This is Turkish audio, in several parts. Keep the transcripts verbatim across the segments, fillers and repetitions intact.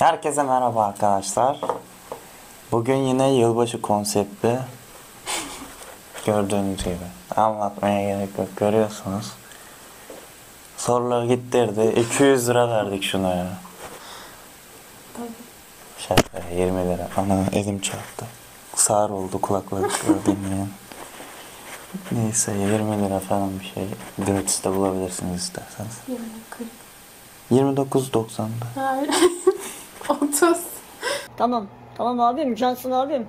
Herkese merhaba arkadaşlar. Bugün yine yılbaşı konseptli. Gördüğünüz gibi. Anlatmaya gerek yok. Görüyorsunuz. Soruları gittirdi. iki yüz lira verdik şuna ya. Şaka yirmi lira. Ana elim çarptı. Sağır oldu kulaklıkla dinleyen. Neyse yirmi lira falan bir şey. Gratis'te bulabilirsiniz isterseniz. yirmi kırk. yirmi dokuz doksanda. Hayır. otuz. Tamam. Tamam abim. Cansın abim.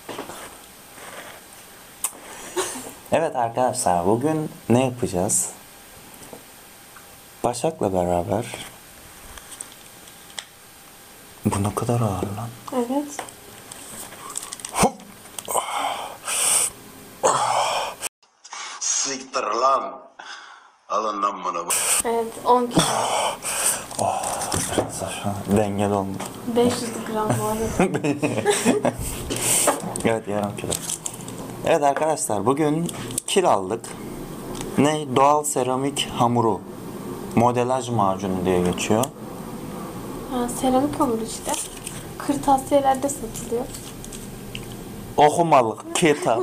Evet arkadaşlar bugün ne yapacağız? Başak'la beraber. Bu ne kadar ağır lan. Evet. Siktir lan. Alın lan bunu. Evet on kilo. Biraz aşağı dengeli olmuş. beş yüz gram bu arada. Evet yarım kilo. Evet arkadaşlar bugün kil aldık. Ne? Doğal seramik hamuru. Modelaj macunu diye geçiyor. Ha, seramik hamur işte. Kırtasiyelerde satılıyor. Okumalık kitap.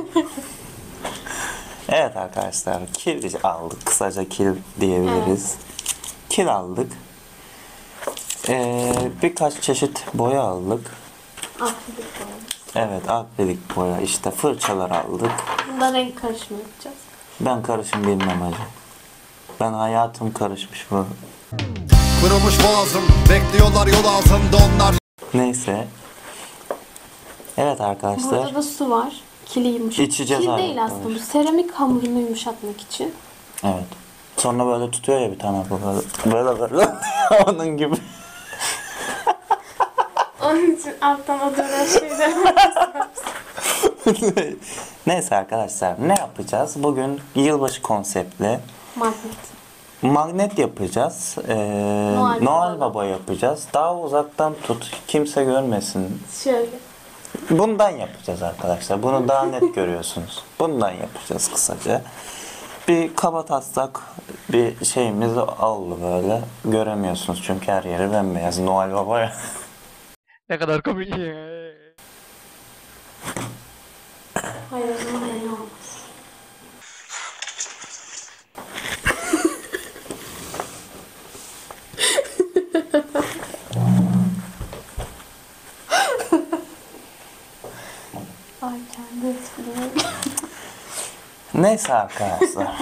Evet arkadaşlar kil aldık. Kısaca kil diyebiliriz. Kil aldık. Ee, birkaç çeşit boya aldık. Akrilik boya. Evet akrilik boya işte fırçalar aldık. Bunda renk karışımı yapacağız. Ben karışım bilmem hacı. Ben hayatım karışmış bu. Kırılmış boğazım, bekliyorlar yol altında onlar. Neyse. Evet arkadaşlar. Burada da su var. Kili yumuşak. İçeceğiz Kil abi. değil aslında bu. Seramik hamurunu yumuşatmak için. Evet. Sonra böyle tutuyor ya bir tane bu böyle. Böyle böyle. Onun gibi. Onun için alttan o dönen şeyler. Neyse arkadaşlar ne yapacağız? Bugün yılbaşı konseptli Magnet. magnet yapacağız. Ee, Noel Noel, Baba. Baba yapacağız. Daha uzaktan tut. Kimse görmesin. Şöyle. Bundan yapacağız arkadaşlar. Bunu daha net görüyorsunuz. Bundan yapacağız kısaca. Bir kaba taslak bir şeyimiz oldu böyle. Göremiyorsunuz çünkü her yeri bembeyaz. Noel Baba ya. Ne kadar komik. Hayır o zaman öyle olmaz. Ay kendi esprimi. Neyse arkadaşlar.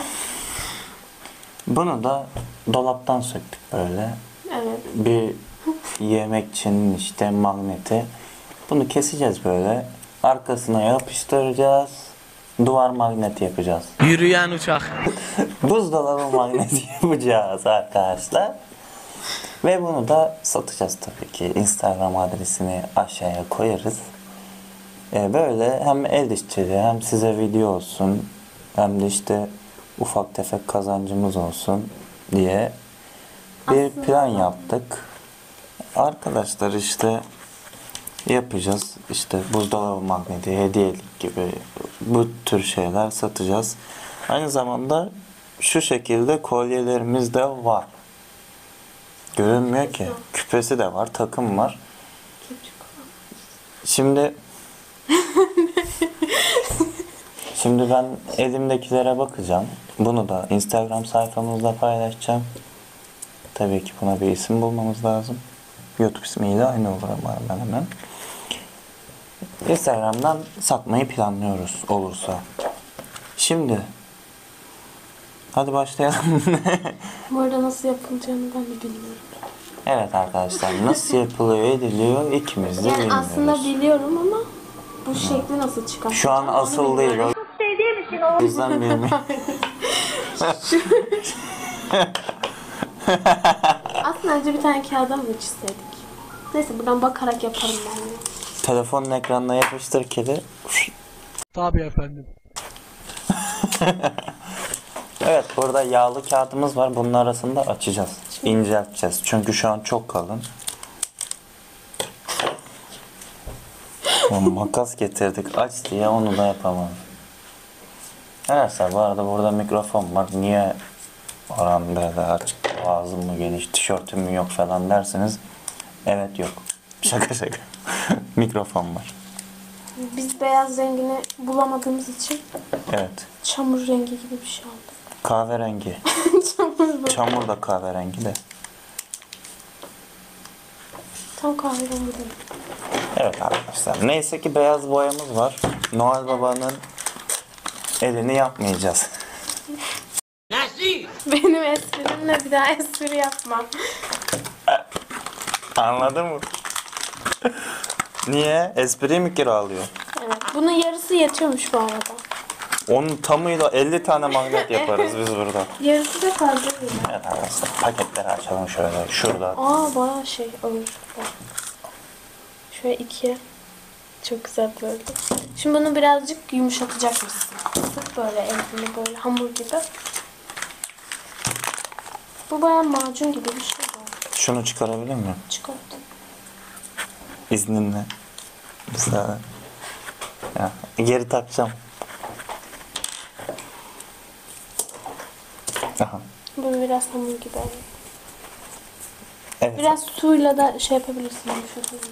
Bunu da dolaptan söktük böyle. Evet. Bir yemekçinin işte magneti. Bunu keseceğiz böyle. Arkasına yapıştıracağız. Duvar magneti yapacağız. Yürüyen uçak. Buzdolabı magneti yapacağız arkadaşlar. Ve bunu da satacağız tabii ki. Instagram adresini aşağıya koyarız. Ee, böyle hem el işçiliği hem size video olsun hem de işte ufak tefek kazancımız olsun diye bir Aslında- plan yaptık. Arkadaşlar işte yapacağız. İşte buzdolabı magneti, hediyelik gibi bu tür şeyler satacağız. Aynı zamanda şu şekilde kolyelerimiz de var. Görünmüyor ki. Küpesi de var, takım var. Şimdi Şimdi ben elimdekilere bakacağım. Bunu da Instagram sayfamızda paylaşacağım. Tabii ki buna bir isim bulmamız lazım. YouTube ismiyle aynı olur ama hemen hemen. Instagram'dan satmayı planlıyoruz olursa. Şimdi hadi başlayalım. Bu arada nasıl yapılacağını ben de bilmiyorum. Evet arkadaşlar nasıl yapılıyor ediliyor ikimiz de Yani bilmiyoruz. aslında biliyorum ama bu şekli nasıl çıkar? Şu an asıl değil o. O yüzden bilmiyorum. Aslında önce bir tane kağıda mı çizseydik? Neyse buradan bakarak yaparım ben de. Telefonun ekranına yapıştır kedi. Tabii efendim. Evet burada yağlı kağıdımız var. Bunun arasında açacağız. İncelteceğiz. Çünkü şu an çok kalın. Ya, makas getirdik aç diye onu da yapamadım. Arkadaşlar bu arada burada mikrofon var. Niye oran böyle açık ağzım mı geniş tişörtüm mü yok falan derseniz evet yok. Şaka şaka. Mikrofon var. Biz beyaz rengini bulamadığımız için Evet. çamur rengi gibi bir şey aldık. Kahverengi. Çamur bu. Çamur da kahverengi de. Tam kahverengi değil. Evet arkadaşlar. Neyse ki beyaz boyamız var. Noel Baba'nın elini yapmayacağız. Benim esprimle bir daha espri yapmam. Anladın mı? Niye? Espriyi mi kiralıyor? Evet. Bunun yarısı yetiyormuş bu arada. Onun tamıyla elli tane magnet yaparız biz burada. Yarısı da fazla değil. Evet arkadaşlar paketleri açalım şöyle. Şurada. Aa bayağı şey ağır. Bak. Şöyle ikiye. Çok güzel böyle. Şimdi bunu birazcık yumuşatacak mısın? Sık böyle elini böyle hamur gibi. Bu bayağı macun gibi bir şey var. Şunu çıkarabilir miyim? Çıkarttım. İzninle. Mesela. Ya, geri takacağım. Aha. Bunu biraz hamur gibi. Evet. Biraz suyla da şey yapabilirsin, yumuşatabilirsin.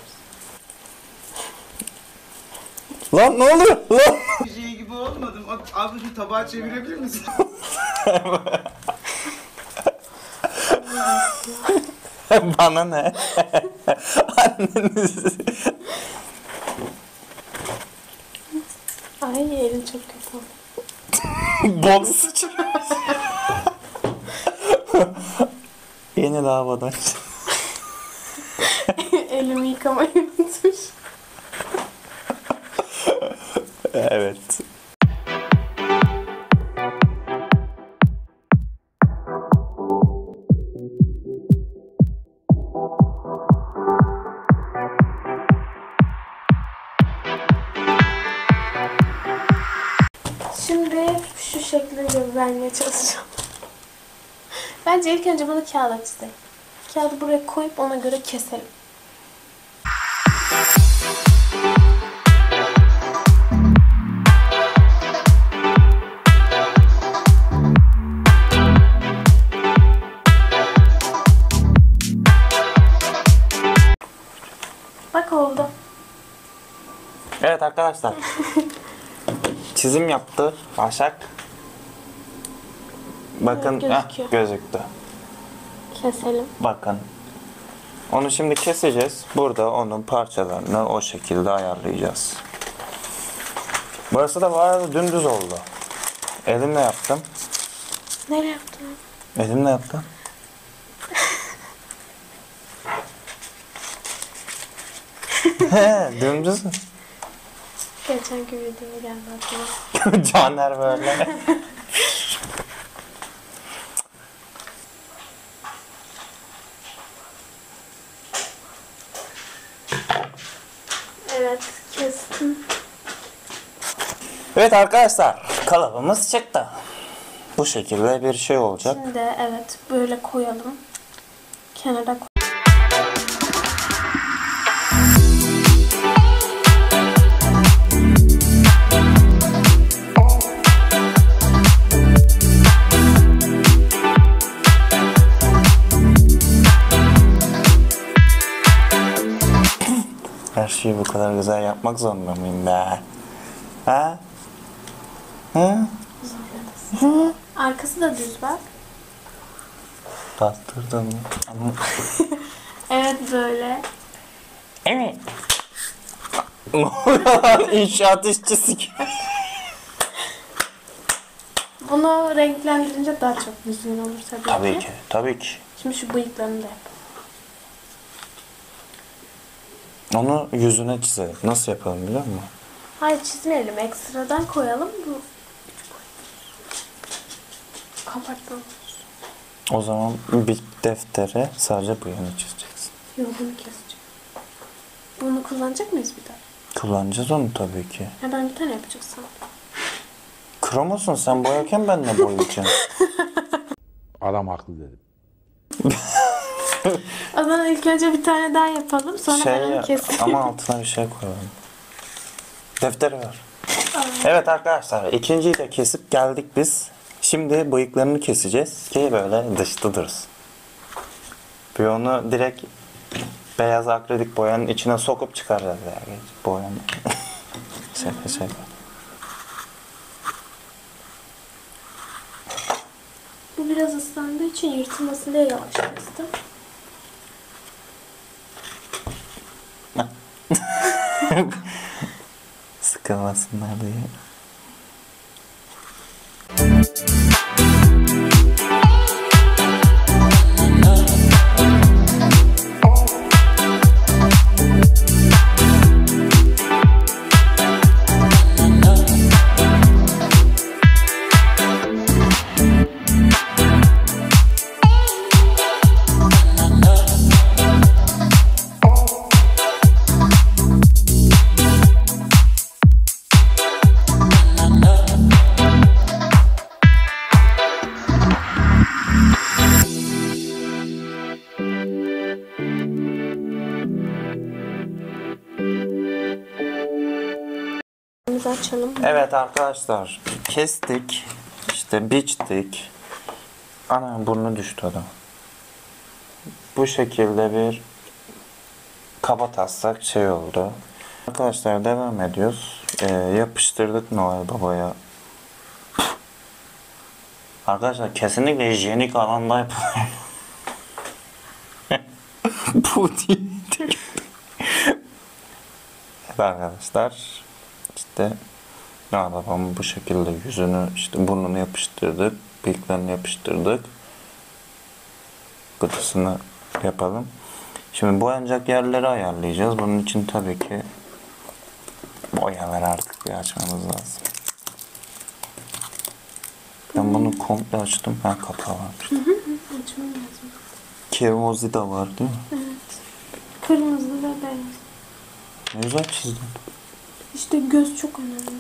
Lan ne oluyor? Lan. Şey gibi olmadım. Abi şu tabağı çevirebilir misin? Bana ne? Anneniz. Ay elin çok kötü oldu. Bok sıçrıyor. Yeni lavabodan. Elimi yıkamayı unutmuş. Evet. Şimdi şu şekilde vermeye çalışacağım. Bence ilk önce bunu kağıda çizelim. Kağıdı buraya koyup ona göre keselim. Bak oldu. Evet arkadaşlar. Çizim yaptı Başak. Bakın Evet, heh, gözüküyor. gözüktü. Keselim. Bakın. Onu şimdi keseceğiz. Burada onun parçalarını o şekilde ayarlayacağız. Burası da bu arada dümdüz oldu. Elimle yaptım. Nereye yaptın? Elimle yaptım. He, dümdüz. Geçenki videoya geldi aklıma. Caner böyle. Evet, kestim. Evet arkadaşlar, kalıbımız çıktı. Bu şekilde bir şey olacak. Şimdi evet böyle koyalım. Kenara koy. Her şeyi bu kadar güzel yapmak zorunda mıyım be? Ha? Ha? Arkası da düz bak. Bastırdım. Ama... Evet böyle. Evet. Ne oluyor lan? İnşaat işçisi gibi. Bunu renklendirince daha çok düzgün olur tabii, Tabii ki. ki, tabii ki. Şimdi şu bıyıklarını da yap. Onu yüzüne çizelim. Nasıl yapalım biliyor musun? Hayır çizmeyelim. Ekstradan koyalım. Bu kapatmam. O zaman bir deftere sadece bu yönü çizeceksin. Yok bunu keseceğim. Bunu kullanacak mıyız bir daha? Kullanacağız onu tabii ki. Ha ben bir tane yapacaksam. Kromosun sen boyarken ben ne boyayacağım? Adam haklı dedim. O zaman ilk önce bir tane daha yapalım. Sonra şey ben onu keseyim. ama altına bir şey koyalım. Defteri ver. Evet arkadaşlar ikinciyi de kesip geldik biz. Şimdi bıyıklarını keseceğiz ki böyle dışta dursun. Bir onu direkt beyaz akrilik boyanın içine sokup çıkaracağız ya. Boyanın. Şaka şaka. Bu biraz ıslandığı için yırtılmasın diye yavaş kestim. Sıkılmasınlar diye. Açalım. Evet arkadaşlar, kestik, işte biçtik. Ana burnu düştü adam. Bu şekilde bir kaba taslak şey oldu. Arkadaşlar devam ediyoruz. Ee, yapıştırdık Noel Baba'ya. Arkadaşlar kesinlikle hijyenik alanda yapılıyor. Bu değil. Evet arkadaşlar. İşte Noel Babamın bu şekilde yüzünü, işte burnunu yapıştırdık, bıyıklarını yapıştırdık. Gıdısını yapalım. Şimdi boyanacak yerleri ayarlayacağız. Bunun için tabii ki boyaları artık bir açmamız lazım. Ben bunu komple açtım. Ha, kapağı varmış. Hı hı, açmam lazım. Kırmızı da var değil mi? Evet. Kırmızı ve beyaz. Ne güzel çizdin. İşte göz çok önemli.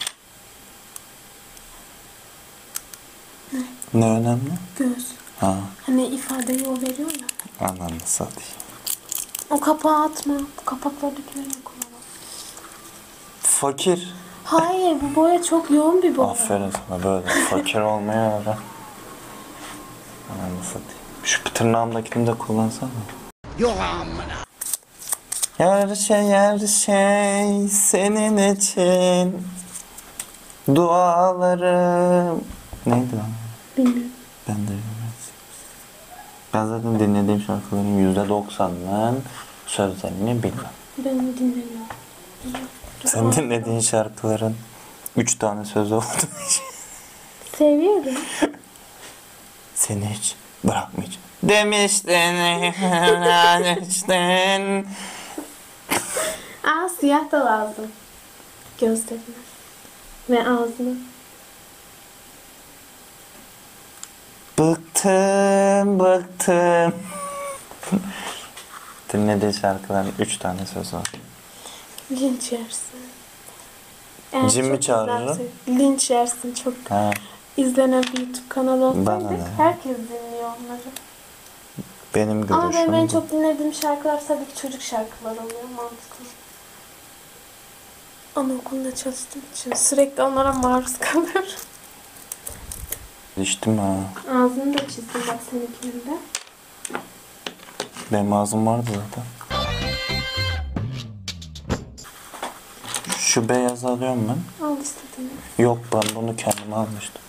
Ne? Ne önemli? Göz. Ha, Hani ifadeyi o veriyor ya. ananı satayım. O kapağı atma. Bu kapakları döküyorum kullanalım. Fakir. Hayır, bu boya çok yoğun bir boya. Aferin sana, böyle fakir olmaya öğren. Ananı satayım. Şu tırnağımdakini de kullansana. Yok amına. Her şey her şey senin için. Dualarım. Neydi lan? Bilmiyorum. Ben de bilmiyorum. Ben zaten dinlediğim şarkıların yüzde doksanının sözlerini bilmem. Ben onu dinlemiyorum. Sen dinlediğin şarkıların üç tane sözü olduğu için Seviyorum. seni hiç bırakmayacağım demiştin. demiştin. Aa, siyah da lazım. Gözlerine. Ve ağzına. Bıktım, bıktım. Dinlediği şarkıların üç tane sözü var. Linç yersin. Eğer Cin mi çok çağırırım? izlerse- Linç yersin çok. Ha, İzlenen bir YouTube kanalı Bana olsaydı ne? herkes dinliyor onları. benim Ama benim en görüşüm. çok dinlediğim şarkılar tabii ki çocuk şarkıları oluyor, mantıklı. Anaokulunda çalıştığım için sürekli onlara maruz kalıyorum. İçtim ha. Ağzını da çizdim bak seninkinin de. Benim ağzım vardı zaten. Şu beyazı alıyorum ben. Al istediğini. Yok, ben bunu kendime almıştım.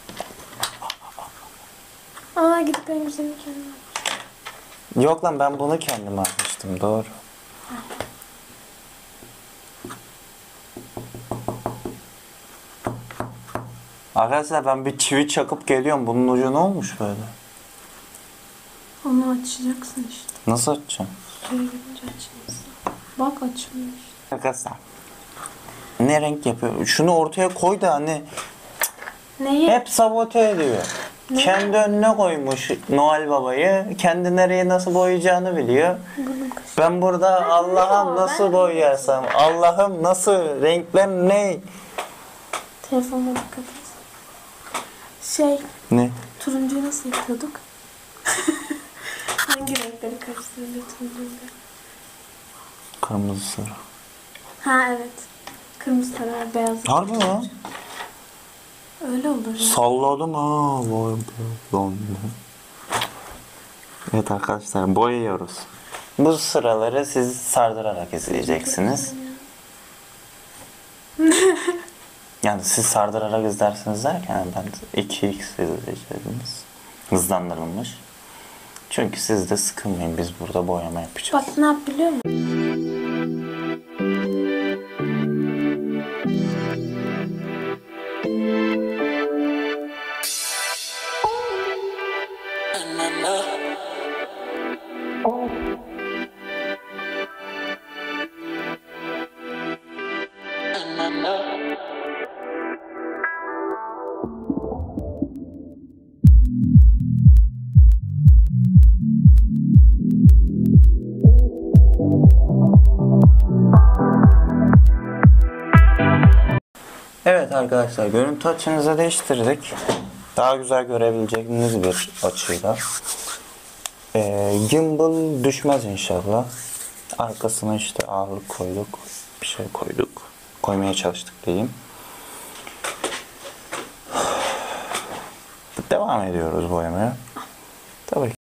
Aa, git benim güzelim kendime. Yok lan, ben bunu kendime almıştım, doğru. Arkadaşlar ben bir çivi çakıp geliyorum. Bunun ucu ne olmuş böyle? Onu açacaksın işte. Nasıl açacağım? Suya girince açacaksın. Bak açmıyor işte. Arkadaşlar ne renk yapıyor? Şunu ortaya koy da hani Neyi? hep sabote ediyor. Kendi önüne koymuş Noel Baba'yı. Kendi nereye nasıl boyayacağını biliyor. Ben burada Allah'ım nasıl ben- boyayarsam, Allah'ım nasıl, renkler ne? Telefonuna dikkat et. Şey, Ne? turuncuyu nasıl yapıyorduk? Hangi renkleri karıştırınca turuncuyla? Kırmızı sarı. Ha evet. Kırmızı sarı, beyaz. Harbi lan. Öyle olur ya. Salladım ha. Vay be. Lan be. Evet arkadaşlar, boyuyoruz. Bu sıraları siz sardırarak izleyeceksiniz. Yani siz sardırarak izlersiniz derken ben iki x izleyeceğiniz. Hızlandırılmış. Çünkü siz de sıkılmayın, biz burada boyama yapacağız. Bak ne yap biliyor musun? Evet arkadaşlar, görüntü açınızı değiştirdik. Daha güzel görebileceğiniz bir açıyla. Ee, gimbal düşmez inşallah. Arkasına işte ağırlık koyduk. Bir şey koyduk. Koymaya çalıştık diyeyim. Devam ediyoruz boyamaya. Tabii ki.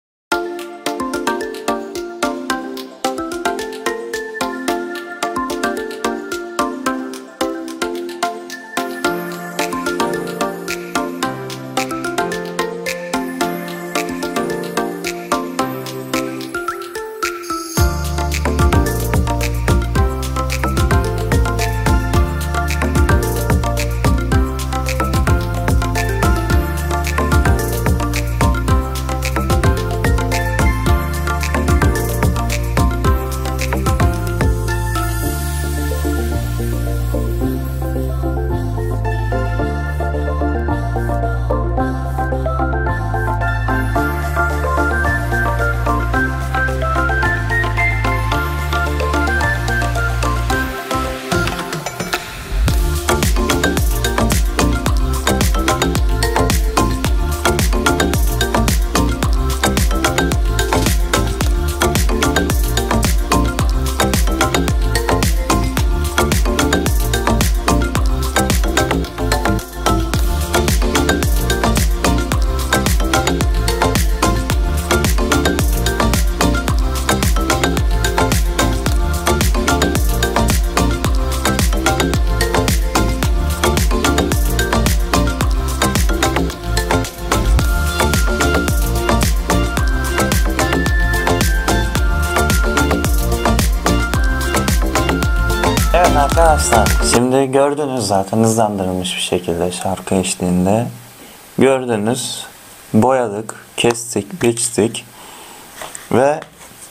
Evet arkadaşlar, şimdi gördünüz zaten hızlandırılmış bir şekilde şarkı eşliğinde. Gördünüz, boyadık, kestik, biçtik ve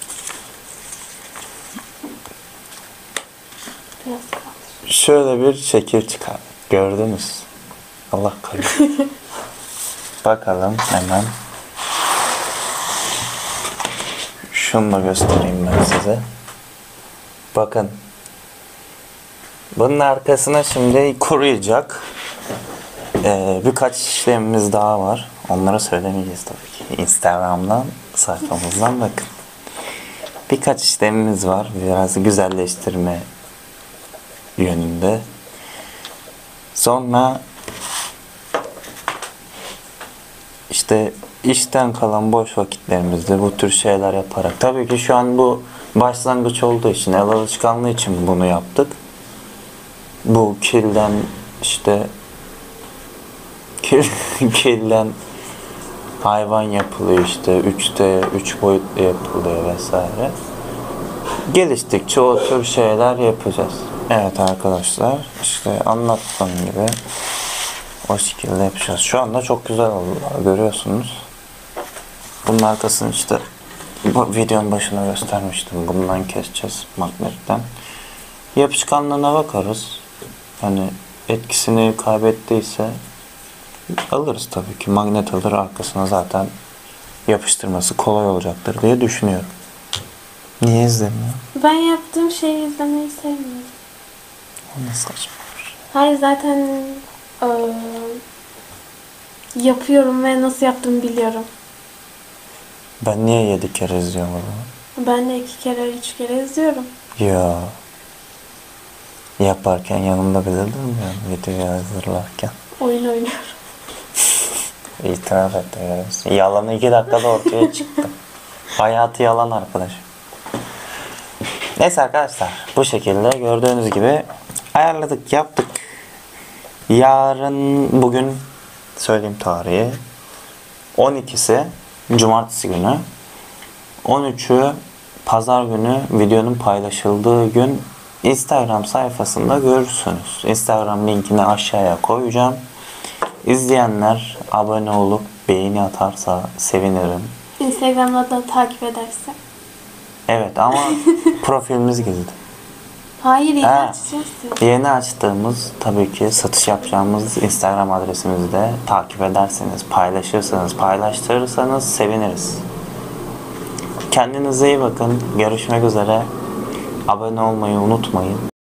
şöyle bir şekil çıkardık. Gördünüz. Allah kahretsin. Bakalım hemen. Şunu da göstereyim ben size. Bakın. Bunun arkasına şimdi kuruyacak. Ee, birkaç işlemimiz daha var. Onları söylemeyeceğiz tabii ki. Instagram'dan, sayfamızdan bakın. Birkaç işlemimiz var. Biraz güzelleştirme yönünde. Sonra işte işten kalan boş vakitlerimizde bu tür şeyler yaparak. Tabii ki şu an bu başlangıç olduğu için, el alışkanlığı için bunu yaptık. Bu kilden işte kil, kilden hayvan yapılıyor işte üç D, üç boyutlu yapılıyor vesaire. Geliştikçe o tür şeyler yapacağız. Evet arkadaşlar, işte anlattığım gibi o şekilde yapacağız. Şu anda çok güzel oldular, görüyorsunuz. Bunun arkasını işte bu videonun başına göstermiştim. Bundan keseceğiz, magnetten. Yapışkanlığına bakarız. Hani etkisini kaybettiyse alırız tabii ki. Magnet alır, arkasına zaten yapıştırması kolay olacaktır diye düşünüyorum. Niye izlemiyor? Ben yaptığım şeyi izlemeyi sevmiyorum. O nasıl saçma? Hayır zaten eee, yapıyorum ve nasıl yaptığımı biliyorum. Ben niye yedi kere izliyorum o zaman? Ben de iki kere, üç kere izliyorum. Ya yaparken yanımda bile durmuyorum videoyu hazırlarken. Oyun oynuyorum. İtiraf etti görüyorsun. Yalanı iki dakikada ortaya çıktı. Hayatı yalan arkadaş. Neyse arkadaşlar, bu şekilde gördüğünüz gibi ayarladık, yaptık. Yarın, bugün söyleyeyim tarihi. on ikisi cumartesi günü. on üçü pazar günü, videonun paylaşıldığı gün Instagram sayfasında görürsünüz. Instagram linkini aşağıya koyacağım. İzleyenler abone olup beğeni atarsa sevinirim. Instagram'da da takip ederse. Evet ama profilimiz gizli. Hayır, yeni Ha. açacağız. Yeni açtığımız, tabii ki satış yapacağımız Instagram adresimizi de takip ederseniz, paylaşırsanız, paylaştırırsanız seviniriz. Kendinize iyi bakın. Görüşmek üzere. Abone olmayı unutmayın.